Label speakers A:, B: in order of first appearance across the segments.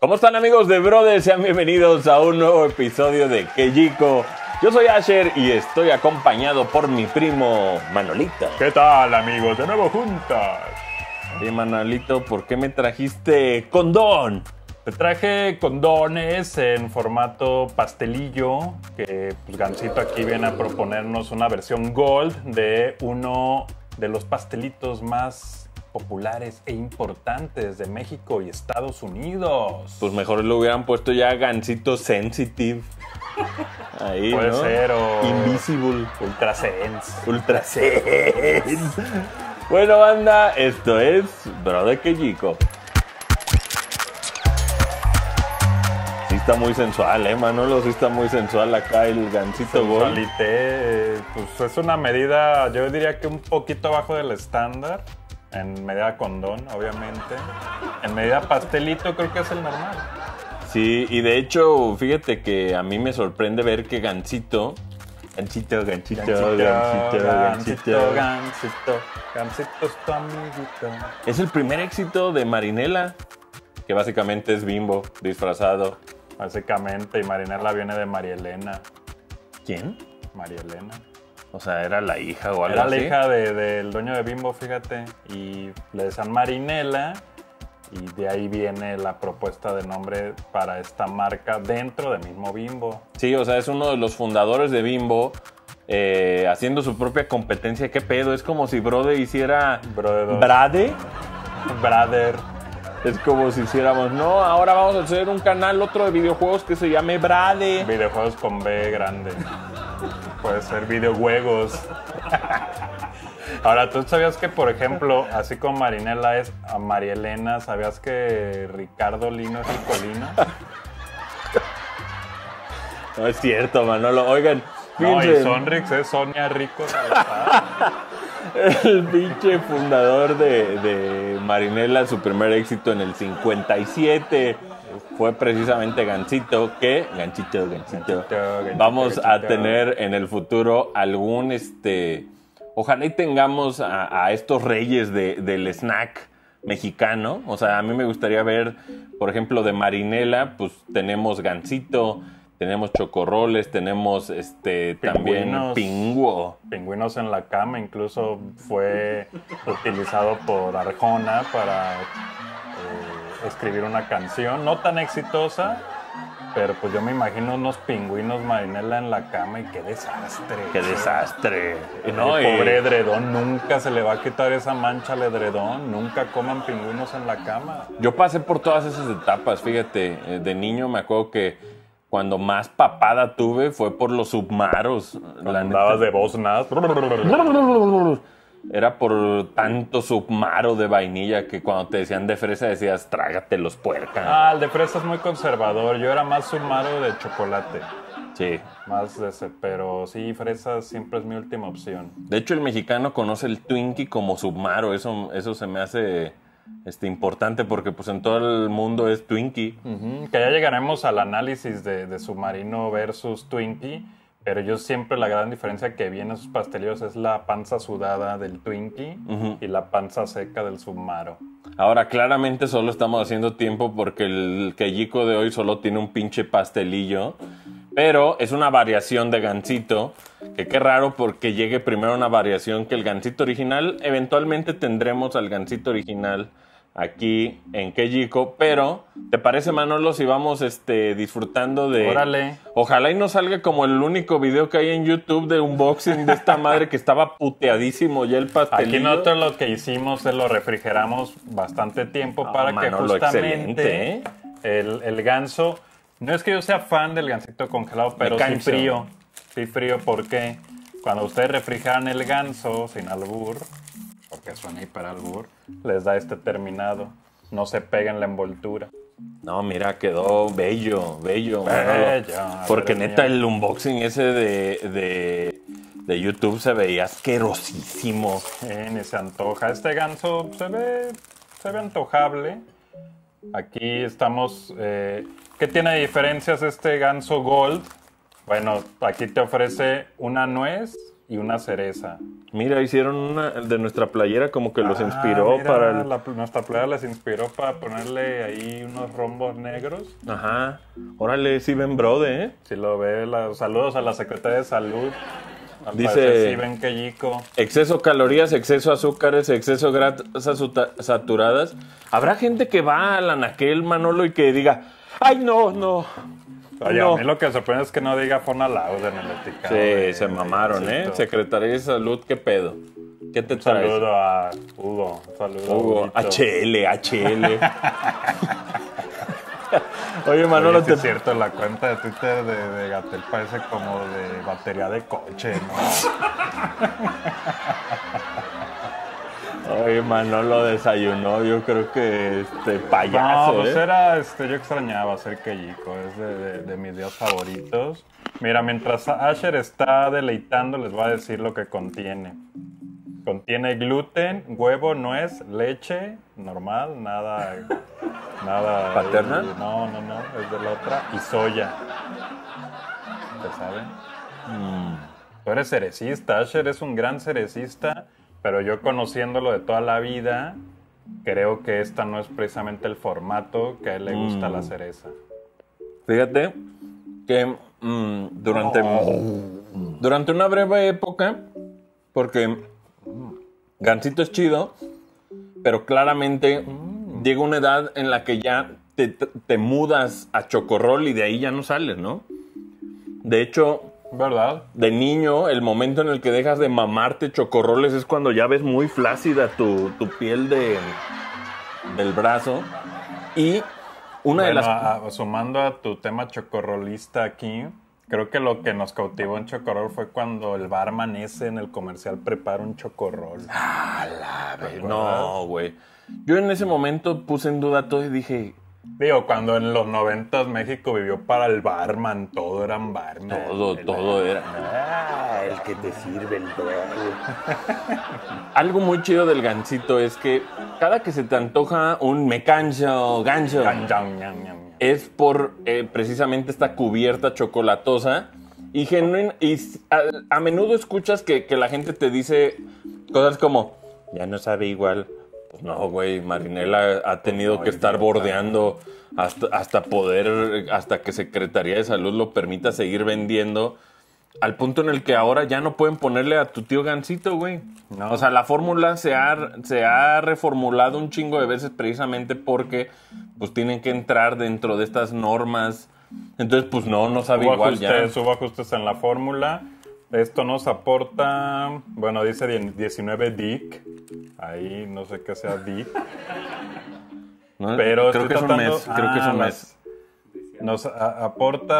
A: ¿Cómo están, amigos de Brothers? Sean bienvenidos a un nuevo episodio de Quejico. Yo soy Asher y estoy acompañado por mi primo Manolito.
B: ¿Qué tal, amigos? De nuevo juntas.
A: Oye, Manolito, ¿por qué me trajiste condón?
B: Te traje condones en formato pastelillo, que pues Gansito aquí viene a proponernos una versión gold de uno de los pastelitos más populares e importantes de México y Estados Unidos.
A: Pues mejor lo hubieran puesto ya Gansito Sensitive. Ahí,
B: puede
A: ¿no?
B: ser, o
A: Invisible.
B: Ultra Sense.
A: Ultra Sense. Bueno, banda, esto es Brother Quejico. Sí está muy sensual, Manolo, sí está muy sensual acá el Gansito Gold.
B: Sensualité, pues es una medida, yo diría que un poquito abajo del estándar. En medida condón, obviamente. En medida pastelito creo que es el normal.
A: Sí, y de hecho, fíjate que a mí me sorprende ver que Gansito es tu
B: amiguito.
A: Es el primer éxito de Marinela, que básicamente es Bimbo disfrazado.
B: Básicamente, y Marinela viene de María Elena.
A: ¿Quién?
B: María Elena.
A: O sea, era la hija o algo
B: Era
A: así.
B: la hija del dueño de Bimbo, fíjate. Y le decían Marinela. Y de ahí viene la propuesta de nombre para esta marca dentro del mismo Bimbo.
A: Sí, o sea, es uno de los fundadores de Bimbo, haciendo su propia competencia. ¿Qué pedo? Es como si Brode hiciera... ¿Brade?
B: Brother.
A: Es como si hiciéramos, no, ahora vamos a hacer un canal otro de videojuegos que se llame Brade.
B: Videojuegos con B grande. Puede ser videojuegos. Ahora, ¿tú sabías que, por ejemplo, así como Marinela es a María Elena, ¿sabías que Ricardo Lino es Ricolino?
A: No es cierto, Manolo. Oigan,
B: No,
A: fíjense,
B: y Sonrix es Sonia Rico Salazar.
A: el pinche fundador de Marinela, su primer éxito en el 57 fue precisamente Gansito, que Gansito. Vamos a tener en el futuro algún, ojalá y tengamos a estos reyes del snack mexicano. O sea, a mí me gustaría ver, por ejemplo, de Marinela, pues tenemos Gansito, tenemos chocorroles, tenemos también pingüo.
B: Pingüinos en la cama, incluso fue utilizado por Arjona para escribir una canción, no tan exitosa, pero pues yo me imagino unos pingüinos Marinela en la cama y qué desastre.
A: ¡Qué desastre!
B: No, el pobre edredón, nunca se le va a quitar esa mancha al edredón, nunca coman pingüinos en la cama.
A: Yo pasé por todas esas etapas, fíjate, de niño me acuerdo que cuando más papada tuve fue por los submaros.
B: Andabas de voz nada.
A: Era por tanto submaro de vainilla que cuando te decían de fresa decías, trágatelos, puerca.
B: Ah, el de fresa es muy conservador. Yo era más submaro de chocolate.
A: Sí.
B: Más de ese, pero sí, fresa siempre es mi última opción.
A: De hecho, el mexicano conoce el Twinkie como submaro. Eso se me hace importante porque pues en todo el mundo es Twinkie.
B: Que ya llegaremos al análisis de submarino versus Twinkie. Pero yo siempre la gran diferencia que vi en esos pastelillos es la panza sudada del Twinkie y la panza seca del submaro.
A: Ahora, claramente solo estamos haciendo tiempo porque el Quejico de hoy solo tiene un pinche pastelillo. Pero es una variación de Gansito, que qué raro porque llegue primero una variación que el Gansito original. Eventualmente tendremos al Gansito original aquí en Quejico, pero ¿te parece, Manolo, si vamos disfrutando de...
B: Órale.
A: Ojalá y no salga como el único video que hay en YouTube de unboxing de esta madre que estaba puteadísimo ya el pastelillo.
B: Aquí nosotros lo que hicimos es lo refrigeramos bastante tiempo para
A: Manolo,
B: que justamente
A: excelente,
B: el ganso... No es que yo sea fan del gansito congelado, pero sí frío. Sí frío porque cuando ustedes refrigeran el ganso sin albur, porque suena hiper albur, les da este terminado. No se pega en la envoltura.
A: No, mira, quedó bello, Manolo. Porque neta el unboxing ese de YouTube se veía asquerosísimo.
B: Ni se antoja. Este ganso se ve antojable. Aquí estamos... ¿Qué tiene de diferencias este ganso Gold? Bueno, aquí te ofrece una nuez, y una cereza.
A: Mira, hicieron una de nuestra playera como que los inspiró
B: Mira,
A: para el...
B: nuestra playera les inspiró para ponerle ahí unos rombos negros.
A: Ajá. Órale, sí ven brode, ¿eh?
B: Si lo ve, saludos a la Secretaría de Salud. Al
A: Dice,
B: parecer sí ven que yico.
A: Exceso calorías, exceso azúcares, exceso grasas saturadas. Habrá gente que va al anaquel, Manolo, y que diga, ay, no.
B: Oye,
A: no.
B: a mí lo que sorprende es que no diga Fonalauda en el etiquetado.
A: Sí, se mamaron, ¿eh? Secretaría de Salud, ¿qué pedo? ¿Qué te traes?
B: Saludo a Hugo. Saludo
A: Hugo,
B: a Huguito.
A: HL. Oye, Manolo,
B: Oye, sí es cierto, la cuenta de Twitter de Gatell parece como de batería de coche, ¿no?
A: Oye, Manolo desayunó, yo creo que payaso,
B: No, pues
A: ¿eh?
B: era, yo extrañaba hacer quejico, es de mis días favoritos. Mira, mientras Asher está deleitando, les voy a decir lo que contiene. Contiene gluten, huevo, nuez, leche, normal, nada...
A: ¿Paterna?
B: No, es de la otra. Y soya. ¿Te sabe? Tú eres cerecista, Asher es un gran cerecista, pero yo conociéndolo de toda la vida, creo que esta no es precisamente el formato que a él le gusta la cereza.
A: Fíjate que durante una breve época, porque Gansito es chido, pero claramente llega una edad en la que ya te mudas a Chocorrol y de ahí ya no sales, ¿no? De hecho,
B: ¿Verdad?
A: de niño, el momento en el que dejas de mamarte chocorroles es cuando ya ves muy flácida tu piel del brazo. Y una de las...
B: Sumando a tu tema chocorrolista aquí, creo que lo que nos cautivó en Chocorrol fue cuando el barman ese en el comercial prepara un chocorrol.
A: No, güey. Yo en ese momento puse en duda todo y dije...
B: Digo, cuando en los 90s México vivió para el barman, todo eran barman.
A: Todo era... el que te sirve el Algo muy chido del Gansito es que cada que se te antoja un gancho, es por precisamente esta cubierta chocolatosa y a menudo escuchas que la gente te dice cosas como, ya no sabe igual. Pues no, güey, Marinela ha tenido que estar bordeando hasta que Secretaría de Salud lo permita seguir vendiendo, al punto en el que ahora ya no pueden ponerle a tu tío Gansito, güey. No. O sea, la fórmula se ha reformulado un chingo de veces precisamente porque pues tienen que entrar dentro de estas normas. Entonces, pues no sabe igual ya.
B: Hubo ajustes en la fórmula. Esto nos aporta, bueno, dice 19 DIC. Ahí no sé qué sea DIC.
A: No,
B: pero
A: creo que es un mes. Creo que es un mes.
B: Nos aporta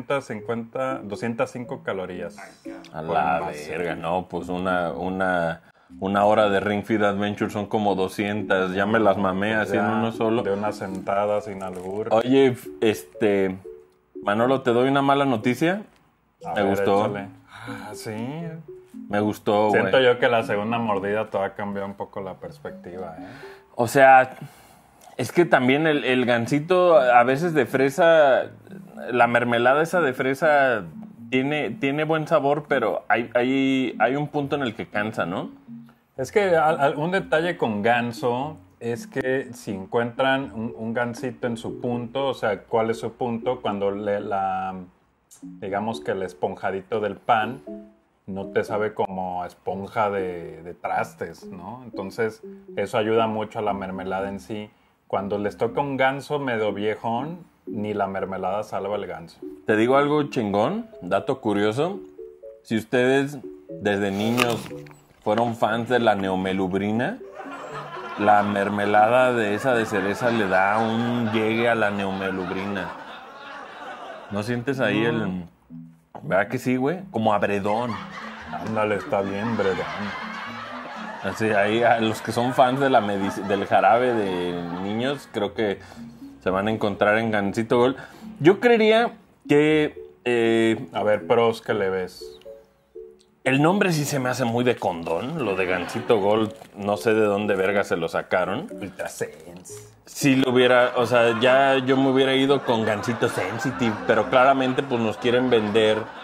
B: 205 calorías.
A: A la verga, no, pues una hora de Ring Fit Adventure son como 200. Ya me las mamé así en uno solo.
B: De una sentada sin albur.
A: Oye, Manolo, ¿te doy una mala noticia? Me gustó.
B: Échale. Sí.
A: Me gustó, güey.
B: Siento yo que la segunda mordida te va a cambiar un poco la perspectiva, ¿eh?
A: O sea, es que también el Gansito a veces de fresa, la mermelada esa de fresa tiene buen sabor, pero hay un punto en el que cansa, ¿no?
B: Es que un detalle con ganso es que si encuentran un gansito en su punto, o sea, ¿cuál es su punto? Cuando digamos que el esponjadito del pan no te sabe como a esponja de trastes, ¿no? Entonces, eso ayuda mucho a la mermelada en sí. Cuando les toca un ganso medio viejón, ni la mermelada salva el ganso.
A: Te digo algo chingón, dato curioso. Si ustedes desde niños fueron fans de la neomelubrina, la mermelada de esa de cereza le da un llegue a la neomelubrina. ¿No sientes ahí ¿verdad que sí, güey? Como a Bredón.
B: Ándale, está bien, Bredón.
A: Así, ahí a los que son fans de del jarabe de niños, creo que se van a encontrar en Gansito Gold. Yo creería que...
B: a ver, pros, ¿qué le ves?
A: El nombre sí se me hace muy de condón. Lo de Gansito Gold, no sé de dónde verga se lo sacaron.
B: Ultra Sense.
A: Si lo hubiera, o sea, ya yo me hubiera ido con Gansito Sensitive, pero claramente pues nos quieren vender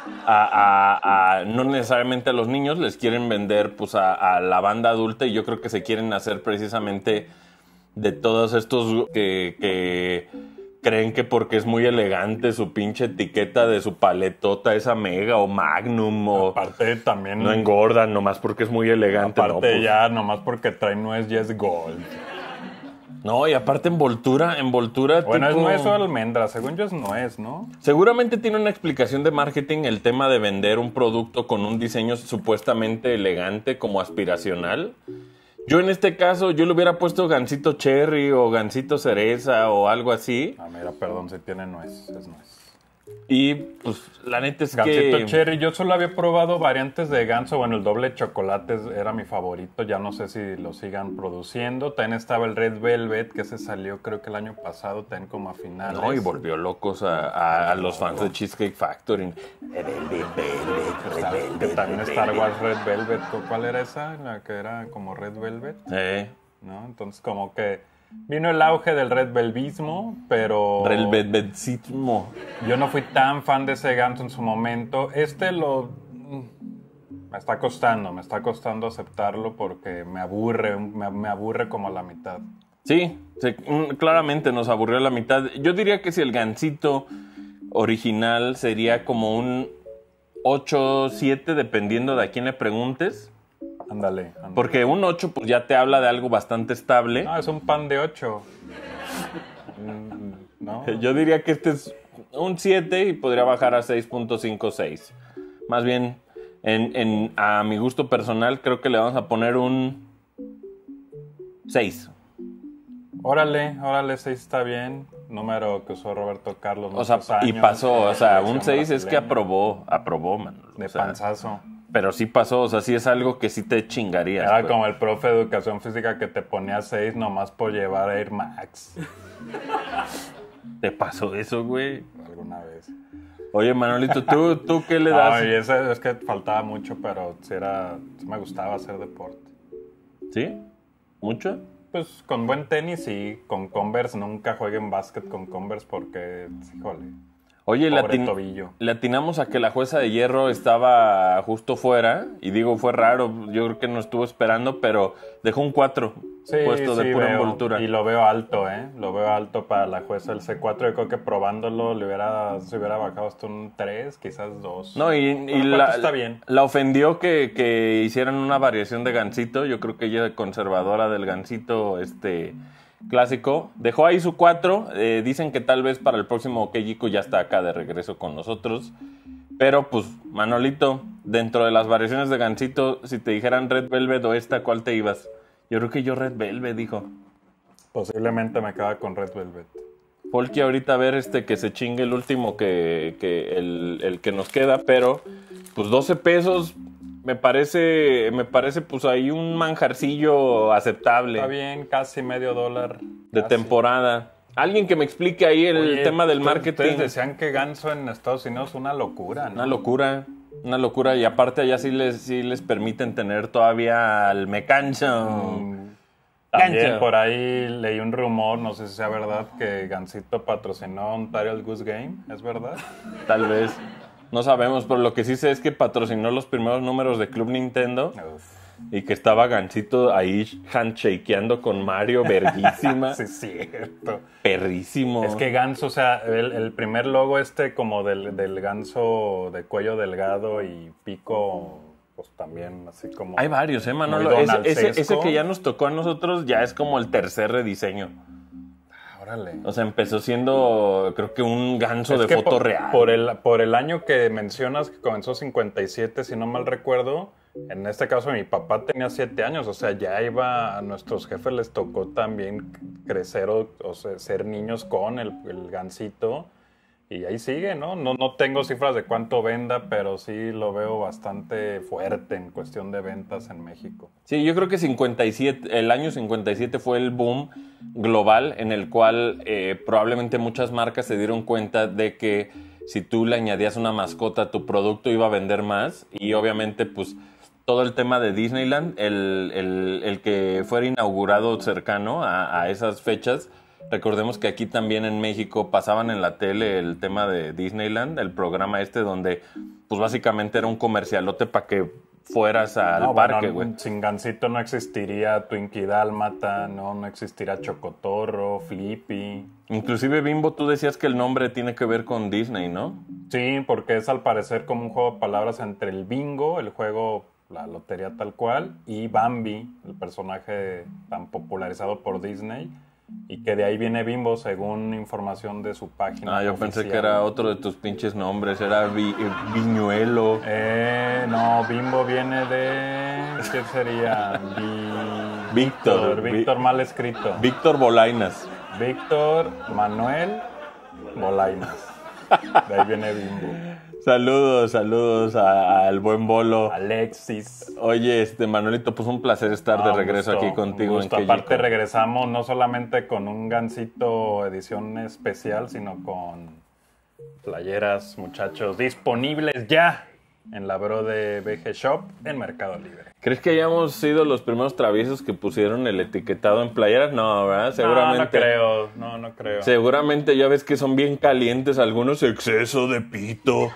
A: no necesariamente a los niños, les quieren vender pues a la banda adulta, y yo creo que se quieren hacer precisamente de todos estos que creen que porque es muy elegante su pinche etiqueta de su paletota, esa Mega o Magnum, o
B: Aparte también...
A: no engordan nomás porque es muy elegante.
B: Aparte
A: no, pues,
B: ya, nomás porque trae nuez Yes Gold.
A: no, y aparte envoltura
B: Bueno,
A: tipo...
B: es nuez o almendra, según yo es nuez, ¿no?
A: Seguramente tiene una explicación de marketing el tema de vender un producto con un diseño supuestamente elegante como aspiracional. Yo en este caso, yo le hubiera puesto gansito cherry o gansito cereza o algo así.
B: Ah, mira, perdón, si tiene nuez, es nuez.
A: Y pues la neta es
B: Gansito
A: que...
B: cherry, yo solo había probado variantes de ganso. Bueno, el doble chocolate era mi favorito. Ya no sé si lo sigan produciendo. También estaba el Red Velvet, que se salió creo que el año pasado, también como a finales.
A: No, y volvió locos a los fans de Cheesecake Factory.
B: Que también Star Wars Red Velvet. ¿Cuál era esa? La que era como Red Velvet, ¿no? Entonces como que vino el auge del Red Velvismo, pero...
A: Red Velvetismo.
B: Yo no fui tan fan de ese ganso en su momento. Me está costando aceptarlo porque me aburre como a la mitad.
A: Sí, claramente nos aburrió a la mitad. Yo diría que si el gansito original sería como un 8-7, dependiendo de a quién le preguntes.
B: Ándale.
A: Porque un 8 pues ya te habla de algo bastante estable.
B: No, es un pan de 8. ¿No?
A: Yo diría que este es un 7 y podría bajar a 6.56. Más bien, a mi gusto personal, creo que le vamos a poner un 6.
B: Órale, 6 está bien. Número que usó Roberto Carlos.
A: O sea, y
B: años,
A: pasó, o sea, un 6
B: brasileña.
A: es que aprobó, man.
B: De
A: O sea,
B: panzazo.
A: pero sí pasó, o sea, sí es algo que sí te chingarías.
B: Era
A: pues.
B: como el profe de educación física que te ponía 6 nomás por llevar Air Max.
A: ¿Te pasó eso, güey?
B: Alguna vez.
A: Oye, Manolito, ¿tú qué le das?
B: No, y eso es que faltaba mucho, pero sí me gustaba hacer deporte.
A: ¿Sí? ¿Mucho?
B: Pues con buen tenis y con Converse. Nunca jueguen básquet con Converse porque, híjole,
A: Oye,
B: pobre tobillo.
A: le atinamos a que la jueza de hierro estaba justo fuera. Y digo, fue raro, yo creo que no estuvo esperando, pero dejó un 4 puesto de pura envoltura.
B: Y lo veo alto, Lo veo alto para la jueza el C4. Yo creo que probándolo se hubiera bajado hasta un 3, quizás 2.
A: No, y
B: está bien.
A: la ofendió que hicieran una variación de gansito. Yo creo que ella es conservadora del gansito clásico. Dejó ahí su 4. Dicen que tal vez para el próximo Keijiko ya está acá de regreso con nosotros. Pero pues, Manolito, dentro de las variaciones de gansito, si te dijeran Red Velvet o esta, ¿cuál te ibas? Yo creo que yo Red Velvet, dijo.
B: Posiblemente me queda con Red Velvet.
A: Polky ahorita a ver que se chingue el último el que nos queda, pero pues 12 pesos me parece pues ahí un manjarcillo aceptable.
B: Está bien, casi $0.50.
A: De temporada. Alguien que me explique ahí el tema del marketing.
B: Ustedes decían que ganso en Estados Unidos es una locura, ¿no?
A: Una locura, y aparte allá sí les permiten tener todavía el mecancho.
B: También
A: Gancho.
B: por ahí leí un rumor, no sé si sea verdad, que Gansito patrocinó Ontario el Goose Game. ¿Es verdad?
A: Tal vez. No sabemos, pero lo que sí sé es que patrocinó los primeros números de Club Nintendo.
B: Uf.
A: Y que estaba Gansito ahí handshakeando con Mario, verguísima.
B: Sí, es cierto.
A: Perrísimo.
B: Es que ganso, o sea, el primer logo como del ganso de cuello delgado y pico, pues también así como...
A: Hay varios, Manolo. Ese que ya nos tocó a nosotros ya es como el tercer rediseño.
B: Órale.
A: O sea, empezó siendo, creo que un ganso de foto real.
B: Por el año que mencionas, que comenzó 57, si no mal recuerdo, en este caso mi papá tenía 7 años, o sea, ya a nuestros jefes les tocó también crecer o sea, ser niños con el gansito. Y ahí sigue, ¿no? No tengo cifras de cuánto venda, pero sí lo veo bastante fuerte en cuestión de ventas en México.
A: Sí, yo creo que el año 57 fue el boom global en el cual probablemente muchas marcas se dieron cuenta de que si tú le añadías una mascota a tu producto iba a vender más. Y obviamente pues todo el tema de Disneyland, el que fuera inaugurado cercano a esas fechas, Recordemos que aquí también en México pasaban en la tele el tema de Disneyland, el programa donde pues básicamente era un comercialote para que fueras al parque, güey.
B: Bueno, sin Gansito no existiría Twinkie Dálmata, no existiría Chocotorro, Flippy.
A: Inclusive Bimbo, tú decías que el nombre tiene que ver con Disney, ¿no?
B: Sí, porque es al parecer como un juego de palabras entre el bingo, el juego, la lotería tal cual, y Bambi, el personaje tan popularizado por Disney. Y que de ahí viene Bimbo, según información de su página
A: yo
B: oficial.
A: pensé que era otro de tus pinches nombres, era Viñuelo.
B: No, Bimbo viene de... ¿Qué sería?
A: Víctor
B: mal escrito.
A: Víctor Bolainas.
B: Víctor Manuel Bolainas. De ahí viene Bimbo.
A: Saludos al buen Bolo.
B: Alexis.
A: Oye, Manuelito, pues un placer estar de regreso aquí contigo.
B: Un gusto. Aparte regresamos no solamente con un Gansito edición especial, sino con playeras, muchachos, disponibles ya en la Bro de BG Shop en Mercado Libre.
A: ¿Crees que hayamos sido los primeros traviesos que pusieron el etiquetado en playeras? No, ¿verdad? Seguramente.
B: No creo.
A: Seguramente ya ves que son bien calientes algunos. Exceso de pito.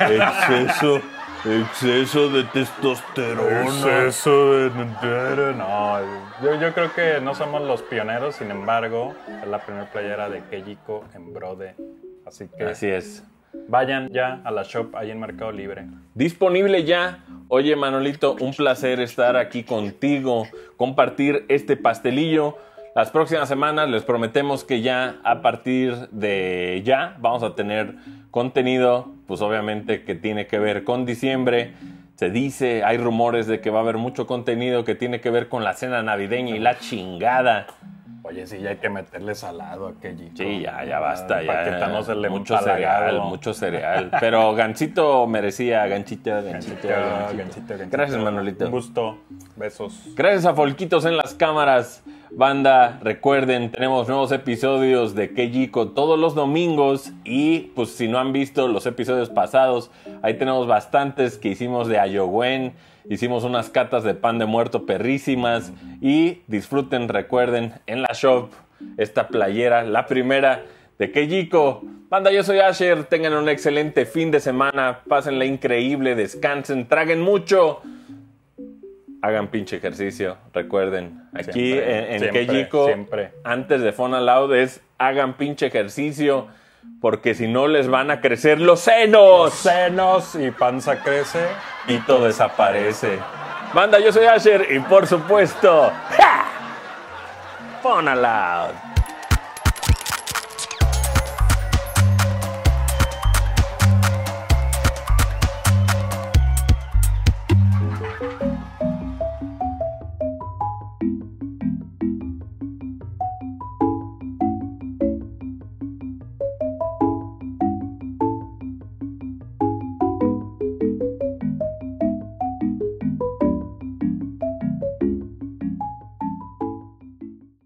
A: Exceso de testosterona.
B: Exceso de... No, yo creo que no somos los pioneros, sin embargo, es la primera playera de Kejiko en Brode. Así que...
A: Así es.
B: Vayan ya a la shop ahí en Mercado Libre.
A: Disponible ya. Oye, Manolito, un placer estar aquí contigo, compartir este pastelillo. Las próximas semanas les prometemos que ya a partir de ya vamos a tener contenido, pues obviamente que tiene que ver con diciembre. Se dice, hay rumores de que va a haber mucho contenido que tiene que ver con la cena navideña y la chingada.
B: Oye, sí, ya hay que meterle salado a aquello.
A: Sí, ya basta.
B: Para
A: ya.
B: quitarnosle
A: mucho cereal. Pero Gansito merecía, Ganchito. Gracias, Manolito.
B: Un gusto. Besos.
A: Gracias a Folquitos en las cámaras. Banda, recuerden, tenemos nuevos episodios de Kejiko todos los domingos. Y pues si no han visto los episodios pasados, ahí tenemos bastantes que hicimos de Ayogüen. Hicimos unas catas de pan de muerto perrísimas. Y disfruten, recuerden, en la shop, esta playera, la primera de Kejiko. Banda, yo soy Asher. Tengan un excelente fin de semana. Pásenla increíble, descansen, traguen mucho. Hagan pinche ejercicio, recuerden. Aquí en Kejiko, antes de Fona Loud es hagan pinche ejercicio. Porque si no les van a crecer los senos.
B: Los senos y panza crece
A: y todo desaparece. Banda, yo soy Asher y por supuesto, ¡ja! Fona Loud.